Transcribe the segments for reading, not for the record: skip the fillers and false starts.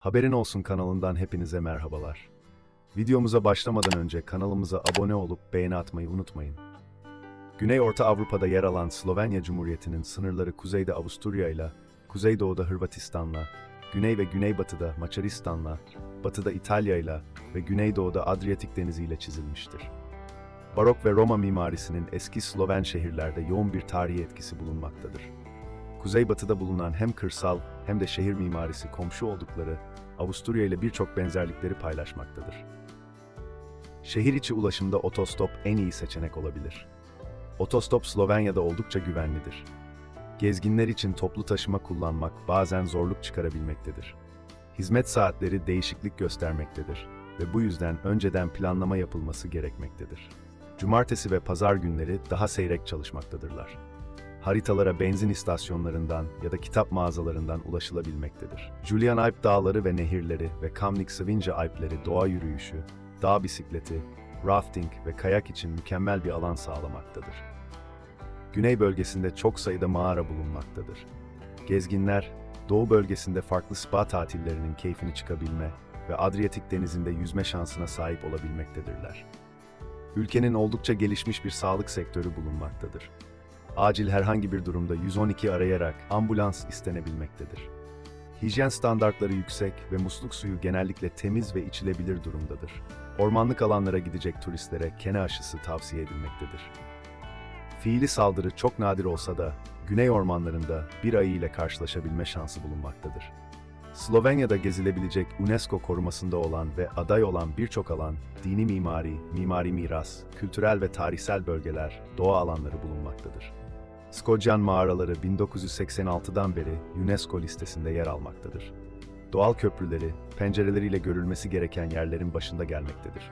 Haberin Olsun kanalından hepinize merhabalar. Videomuza başlamadan önce kanalımıza abone olup beğeni atmayı unutmayın. Güney Orta Avrupa'da yer alan Slovenya Cumhuriyeti'nin sınırları kuzeyde Avusturya ile, kuzeydoğuda Hırvatistan'la, güney ve güneybatıda Maçaristan'la, batıda İtalya ile ve güneydoğuda Adriyatik Denizi ile çizilmiştir. Barok ve Roma mimarisinin eski Sloven şehirlerde yoğun bir tarihi etkisi bulunmaktadır. Kuzeybatıda bulunan hem kırsal hem de şehir mimarisi komşu oldukları Avusturya ile birçok benzerlikleri paylaşmaktadır. Şehir içi ulaşımda otostop en iyi seçenek olabilir. Otostop Slovenya'da oldukça güvenlidir. Gezginler için toplu taşıma kullanmak bazen zorluk çıkarabilmektedir. Hizmet saatleri değişiklik göstermektedir ve bu yüzden önceden planlama yapılması gerekmektedir. Cumartesi ve pazar günleri daha seyrek çalışmaktadırlar. Haritalara benzin istasyonlarından ya da kitap mağazalarından ulaşılabilmektedir. Julian Alp dağları ve nehirleri ve Kamnik-Savinja Alpleri doğa yürüyüşü, dağ bisikleti, rafting ve kayak için mükemmel bir alan sağlamaktadır. Güney bölgesinde çok sayıda mağara bulunmaktadır. Gezginler, doğu bölgesinde farklı spa tatillerinin keyfini çıkabilme ve Adriyatik Denizi'nde yüzme şansına sahip olabilmektedirler. Ülkenin oldukça gelişmiş bir sağlık sektörü bulunmaktadır. Acil herhangi bir durumda 112 arayarak ambulans istenebilmektedir. Hijyen standartları yüksek ve musluk suyu genellikle temiz ve içilebilir durumdadır. Ormanlık alanlara gidecek turistlere kene aşısı tavsiye edilmektedir. Fiili saldırı çok nadir olsa da güney ormanlarında bir ayı ile karşılaşabilme şansı bulunmaktadır. Slovenya'da gezilebilecek UNESCO korumasında olan ve aday olan birçok alan, dini mimari, mimari miras, kültürel ve tarihsel bölgeler, doğa alanları bulunmaktadır. Skodjan mağaraları 1986'dan beri UNESCO listesinde yer almaktadır. Doğal köprüleri, pencereleriyle görülmesi gereken yerlerin başında gelmektedir.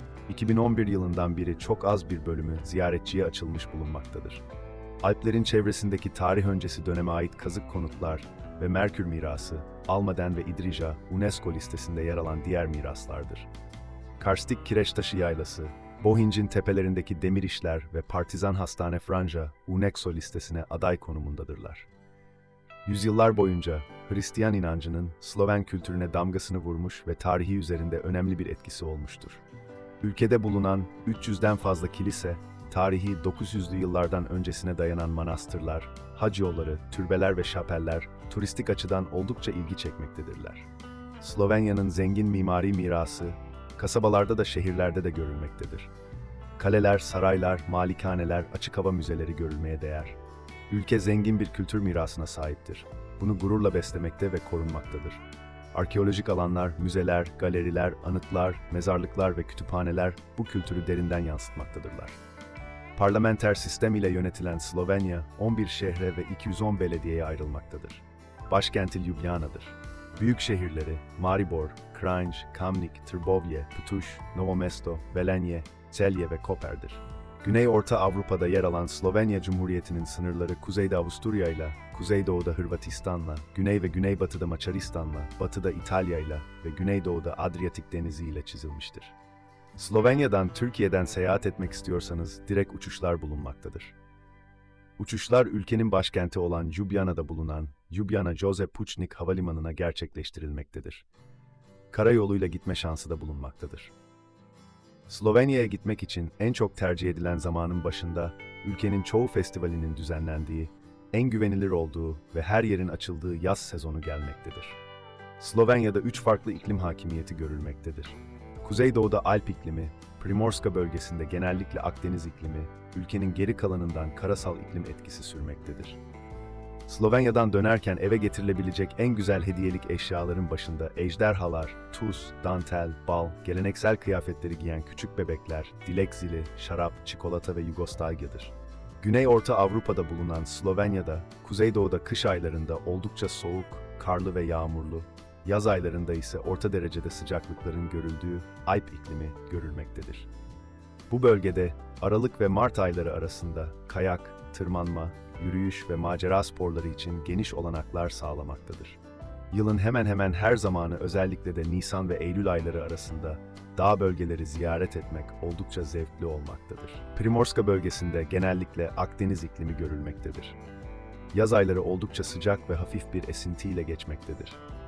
2011 yılından beri çok az bir bölümü ziyaretçiye açılmış bulunmaktadır. Alplerin çevresindeki tarih öncesi döneme ait kazık konutlar ve Merkür mirası, Almaden ve İdrija, UNESCO listesinde yer alan diğer miraslardır. Karstik Kireçtaşı Yaylası, Bohinj'in tepelerindeki demir işler ve Partizan Hastane Franja, UNESCO listesine aday konumundadırlar. Yüzyıllar boyunca Hristiyan inancının Sloven kültürüne damgasını vurmuş ve tarihi üzerinde önemli bir etkisi olmuştur. Ülkede bulunan 300'den fazla kilise, tarihi 900'lü yıllardan öncesine dayanan manastırlar, hac yolları, türbeler ve şapeller turistik açıdan oldukça ilgi çekmektedirler. Slovenya'nın zengin mimari mirası, kasabalarda da şehirlerde de görülmektedir. Kaleler, saraylar, malikaneler, açık hava müzeleri görülmeye değer. Ülke zengin bir kültür mirasına sahiptir. Bunu gururla beslemekte ve korunmaktadır. Arkeolojik alanlar, müzeler, galeriler, anıtlar, mezarlıklar ve kütüphaneler bu kültürü derinden yansıtmaktadırlar. Parlamenter sistem ile yönetilen Slovenya, 11 şehre ve 210 belediyeye ayrılmaktadır. Başkenti Ljubljana'dır. Büyük şehirleri Maribor, Kranj, Kamnik, Trbovlje, Ptuj, Novo Mesto, Velenje, Celje ve Koper'dir. Güney Orta Avrupa'da yer alan Slovenya Cumhuriyeti'nin sınırları kuzeyde Avusturya ile, kuzeydoğuda Hırvatistan'la, güney ve güneybatıda Maçaristan'la, batıda İtalya ile ve güneydoğuda Adriyatik Denizi ile çizilmiştir. Slovenya'dan Türkiye'den seyahat etmek istiyorsanız direkt uçuşlar bulunmaktadır. Uçuşlar ülkenin başkenti olan Ljubljana'da bulunan Ljubljana Josip Pučnik Havalimanı'na gerçekleştirilmektedir. Karayoluyla gitme şansı da bulunmaktadır. Slovenya'ya gitmek için en çok tercih edilen zamanın başında ülkenin çoğu festivalinin düzenlendiği, en güvenilir olduğu ve her yerin açıldığı yaz sezonu gelmektedir. Slovenya'da 3 farklı iklim hakimiyeti görülmektedir. Kuzeydoğuda Alp iklimi, Primorska bölgesinde genellikle Akdeniz iklimi, ülkenin geri kalanından karasal iklim etkisi sürmektedir. Slovenya'dan dönerken eve getirilebilecek en güzel hediyelik eşyaların başında ejderhalar, tuz, dantel, bal, geleneksel kıyafetleri giyen küçük bebekler, dilek zili, şarap, çikolata ve Yugoslavyadır. Güney Orta Avrupa'da bulunan Slovenya'da, kuzeydoğuda kış aylarında oldukça soğuk, karlı ve yağmurlu, yaz aylarında ise orta derecede sıcaklıkların görüldüğü Alp iklimi görülmektedir. Bu bölgede Aralık ve Mart ayları arasında kayak, tırmanma, yürüyüş ve macera sporları için geniş olanaklar sağlamaktadır. Yılın hemen hemen her zamanı özellikle de Nisan ve Eylül ayları arasında dağ bölgeleri ziyaret etmek oldukça zevkli olmaktadır. Primorska bölgesinde genellikle Akdeniz iklimi görülmektedir. Yaz ayları oldukça sıcak ve hafif bir esintiyle geçmektedir.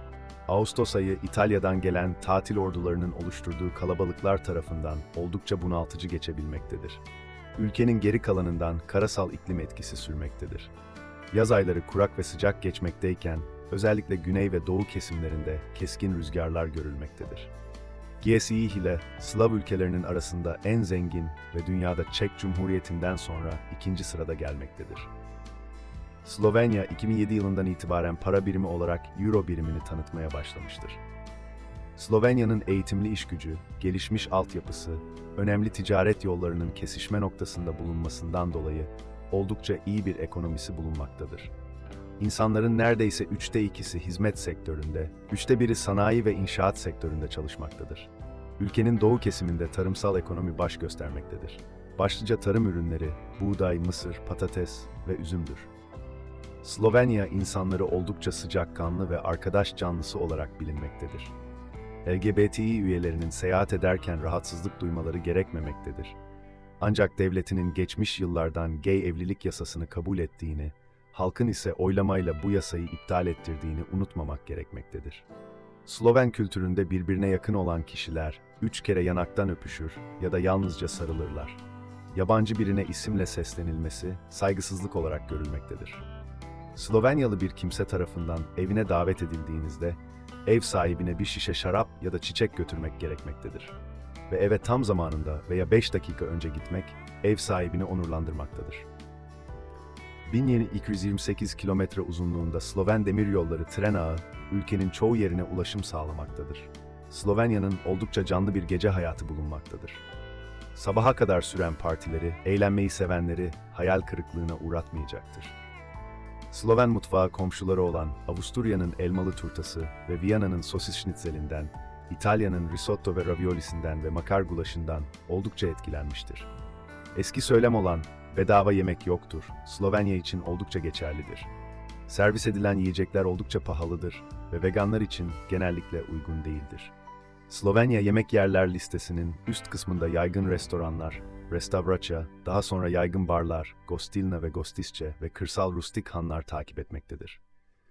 Ağustos ayı İtalya'dan gelen tatil ordularının oluşturduğu kalabalıklar tarafından oldukça bunaltıcı geçebilmektedir. Ülkenin geri kalanından karasal iklim etkisi sürmektedir. Yaz ayları kurak ve sıcak geçmekteyken, özellikle güney ve doğu kesimlerinde keskin rüzgarlar görülmektedir. GSI ile Slav ülkelerinin arasında en zengin ve dünyada Çek Cumhuriyeti'nden sonra ikinci sırada gelmektedir. Slovenya 2007 yılından itibaren para birimi olarak Euro birimini tanıtmaya başlamıştır. Slovenya'nın eğitimli işgücü, gelişmiş altyapısı, önemli ticaret yollarının kesişme noktasında bulunmasından dolayı oldukça iyi bir ekonomisi bulunmaktadır. İnsanların neredeyse 2/3'ü hizmet sektöründe, 1/3'ü sanayi ve inşaat sektöründe çalışmaktadır. Ülkenin doğu kesiminde tarımsal ekonomi baş göstermektedir. Başlıca tarım ürünleri, buğday, mısır, patates ve üzümdür. Slovenya insanları oldukça sıcakkanlı ve arkadaş canlısı olarak bilinmektedir. LGBTİ üyelerinin seyahat ederken rahatsızlık duymaları gerekmemektedir. Ancak devletinin geçmiş yıllardan gay evlilik yasasını kabul ettiğini, halkın ise oylamayla bu yasayı iptal ettirdiğini unutmamak gerekmektedir. Sloven kültüründe birbirine yakın olan kişiler 3 kere yanaktan öpüşür ya da yalnızca sarılırlar. Yabancı birine isimle seslenilmesi saygısızlık olarak görülmektedir. Slovenyalı bir kimse tarafından evine davet edildiğinizde, ev sahibine bir şişe şarap ya da çiçek götürmek gerekmektedir. Ve eve tam zamanında veya 5 dakika önce gitmek, ev sahibini onurlandırmaktadır. 1228 kilometre uzunluğunda Sloven demiryolları tren ağı, ülkenin çoğu yerine ulaşım sağlamaktadır. Slovenya'nın oldukça canlı bir gece hayatı bulunmaktadır. Sabaha kadar süren partileri, eğlenmeyi sevenleri hayal kırıklığına uğratmayacaktır. Sloven mutfağı komşuları olan Avusturya'nın elmalı turtası ve Viyana'nın sosis şnitzelinden, İtalya'nın risotto ve raviolisinden ve makar gulaşından oldukça etkilenmiştir. Eski söylem olan "bedava yemek yoktur" Slovenya için oldukça geçerlidir. Servis edilen yiyecekler oldukça pahalıdır ve veganlar için genellikle uygun değildir. Slovenya yemek yerler listesinin üst kısmında yaygın restoranlar, restavraça, daha sonra yaygın barlar, gostilna ve gostisçe ve kırsal rustik hanlar takip etmektedir.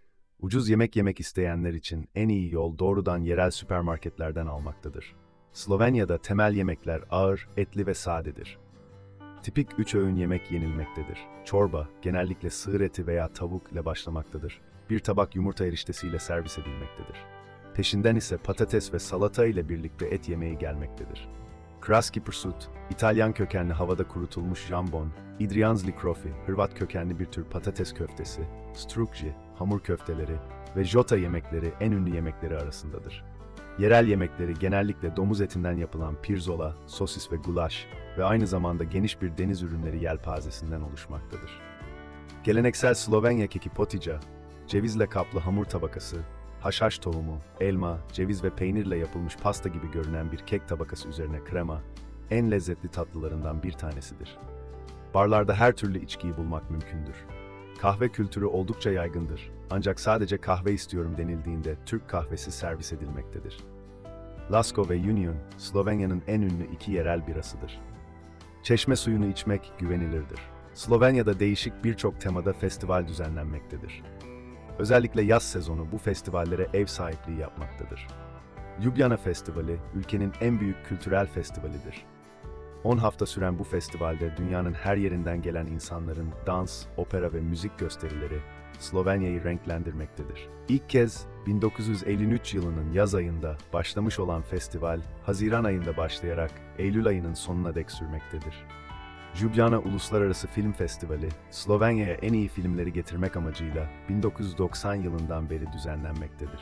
Ucuz yemek yemek isteyenler için en iyi yol doğrudan yerel süpermarketlerden almaktadır. Slovenya'da temel yemekler ağır, etli ve sadedir. Tipik 3 öğün yemek yenilmektedir. Çorba, genellikle sığır eti veya tavuk ile başlamaktadır. Bir tabak yumurta eriştesiyle servis edilmektedir. Peşinden ise patates ve salata ile birlikte et yemeği gelmektedir. Kraski prsut, İtalyan kökenli havada kurutulmuş jambon, Idrianzli krofi, Hırvat kökenli bir tür patates köftesi, strukji, hamur köfteleri ve jota yemekleri en ünlü yemekleri arasındadır. Yerel yemekleri genellikle domuz etinden yapılan pirzola, sosis ve gulaş ve aynı zamanda geniş bir deniz ürünleri yelpazesinden oluşmaktadır. Geleneksel Slovenya keki potica, cevizle kaplı hamur tabakası, haşhaş tohumu, elma, ceviz ve peynirle yapılmış pasta gibi görünen bir kek tabakası üzerine krema, en lezzetli tatlılarından bir tanesidir. Barlarda her türlü içkiyi bulmak mümkündür. Kahve kültürü oldukça yaygındır. Ancak sadece kahve istiyorum denildiğinde Türk kahvesi servis edilmektedir. Lasko ve Union, Slovenya'nın en ünlü 2 yerel birasıdır. Çeşme suyunu içmek güvenilirdir. Slovenya'da değişik birçok temada festival düzenlenmektedir. Özellikle yaz sezonu bu festivallere ev sahipliği yapmaktadır. Ljubljana Festivali, ülkenin en büyük kültürel festivalidir. 10 hafta süren bu festivalde dünyanın her yerinden gelen insanların dans, opera ve müzik gösterileri Slovenya'yı renklendirmektedir. İlk kez 1953 yılının yaz ayında başlamış olan festival, Haziran ayında başlayarak Eylül ayının sonuna dek sürmektedir. Ljubljana Uluslararası Film Festivali, Slovenya'ya en iyi filmleri getirmek amacıyla 1990 yılından beri düzenlenmektedir.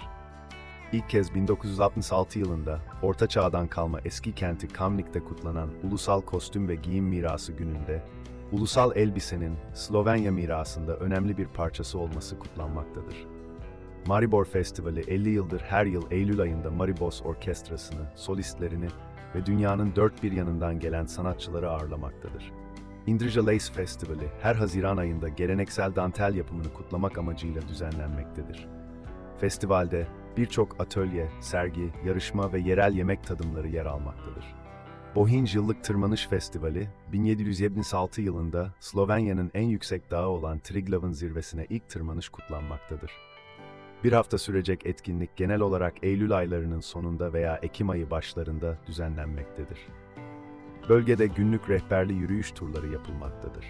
İlk kez 1966 yılında Orta Çağ'dan kalma eski kenti Kamnik'te kutlanan Ulusal Kostüm ve Giyim Mirası gününde, ulusal elbisenin Slovenya mirasında önemli bir parçası olması kutlanmaktadır. Maribor Festivali 50 yıldır her yıl Eylül ayında Maribos Orkestrasını, solistlerini ve dünyanın dört bir yanından gelen sanatçıları ağırlamaktadır. Indrija Lace Festivali her Haziran ayında geleneksel dantel yapımını kutlamak amacıyla düzenlenmektedir. Festivalde birçok atölye, sergi, yarışma ve yerel yemek tadımları yer almaktadır. Bohinj Yıllık Tırmanış Festivali, 1776 yılında Slovenya'nın en yüksek dağı olan Triglav'ın zirvesine ilk tırmanış kutlanmaktadır. Bir hafta sürecek etkinlik genel olarak Eylül aylarının sonunda veya Ekim ayı başlarında düzenlenmektedir. Bölgede günlük rehberli yürüyüş turları yapılmaktadır.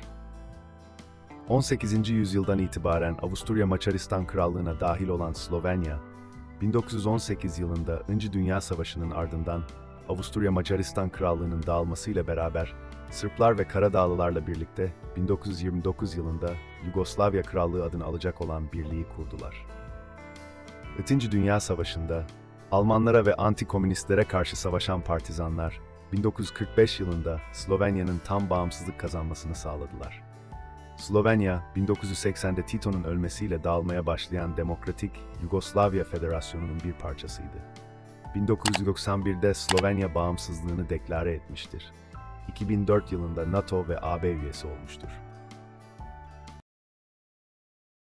18. yüzyıldan itibaren Avusturya Macaristan Krallığı'na dahil olan Slovenya, 1918 yılında I. Dünya Savaşı'nın ardından Avusturya Macaristan Krallığı'nın dağılmasıyla beraber Sırplar ve Karadağlılarla birlikte 1929 yılında Yugoslavya Krallığı adını alacak olan birliği kurdular. II. Dünya Savaşı'nda Almanlara ve anti-komünistlere karşı savaşan partizanlar 1945 yılında Slovenya'nın tam bağımsızlık kazanmasını sağladılar. Slovenya, 1980'de Tito'nun ölmesiyle dağılmaya başlayan Demokratik Yugoslavya Federasyonu'nun bir parçasıydı. 1991'de Slovenya bağımsızlığını deklare etmiştir. 2004 yılında NATO ve AB üyesi olmuştur.